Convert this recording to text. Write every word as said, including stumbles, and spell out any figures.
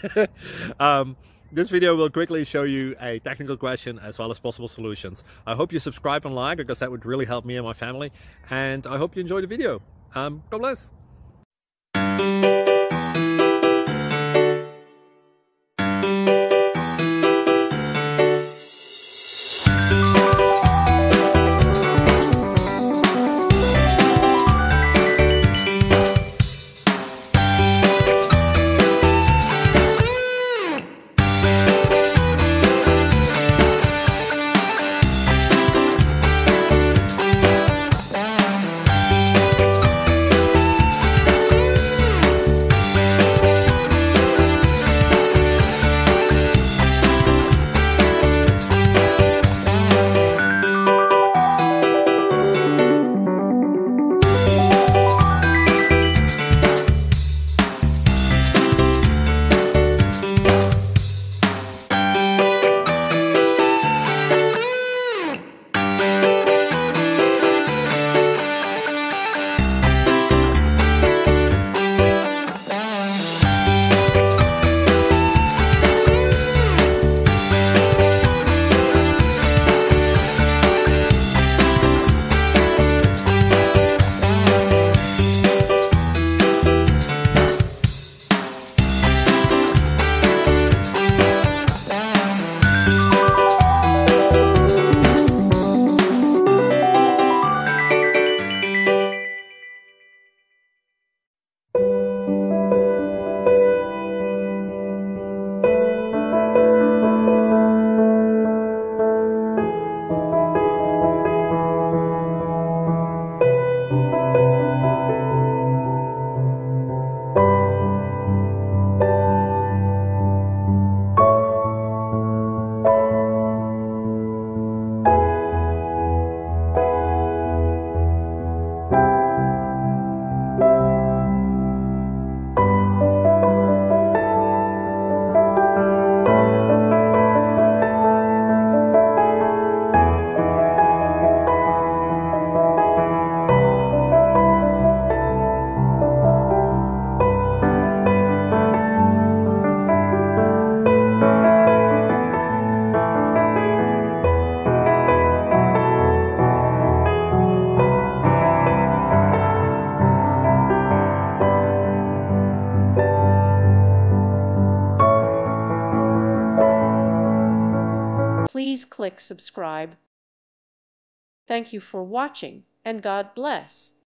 um, this video will quickly show you a technical question as well as possible solutions. I hope you subscribe and like, because that would really help me and my family. And I hope you enjoy the video. Um, God bless. Please click subscribe. Thank you for watching, and God bless.